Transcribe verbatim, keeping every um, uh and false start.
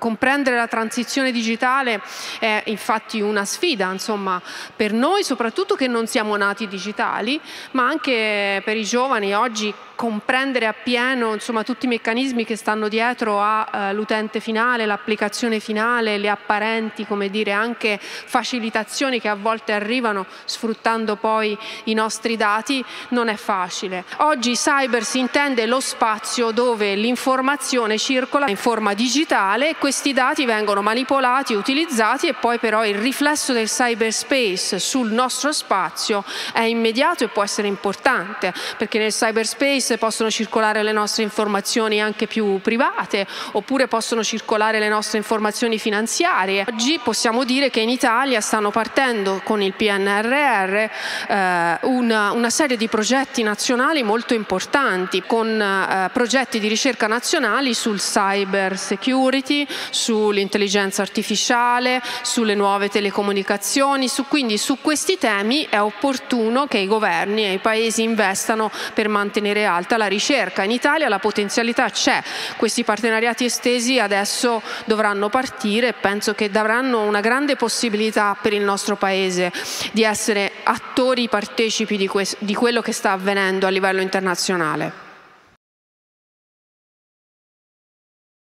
comprendere la transizione digitale è infatti una sfida, insomma, per noi soprattutto che non siamo nati digitali, ma anche per i giovani oggi comprendere appieno insomma, tutti i meccanismi che stanno dietro all'utente uh, finale, l'applicazione finale, le apparenti, come dire, anche facilitazioni che a volte arrivano sfruttando poi i nostri dati, non è facile. Oggi cyber si intende lo spazio dove l'informazione circola in forma digitale e questi dati vengono manipolati, utilizzati e poi però il riflesso del cyberspace sul nostro spazio è immediato e può essere importante, perché nel cyberspace possono circolare le nostre informazioni anche più private, oppure possono circolare le nostre informazioni finanziarie. Oggi possiamo dire che in Italia stanno partendo con il P N R R eh, una, una serie di progetti nazionali molto importanti, con eh, progetti di ricerca nazionali sul cyber security, sull'intelligenza artificiale, sulle nuove telecomunicazioni, su, quindi su questi temi è opportuno che i governi e i paesi investano per mantenere alta la ricerca. In Italia la potenzialità c'è, questi partenariati estesi adesso dovranno partire e penso che daranno una grande possibilità per il nostro Paese di essere attori partecipi di, di quello che sta avvenendo a livello internazionale.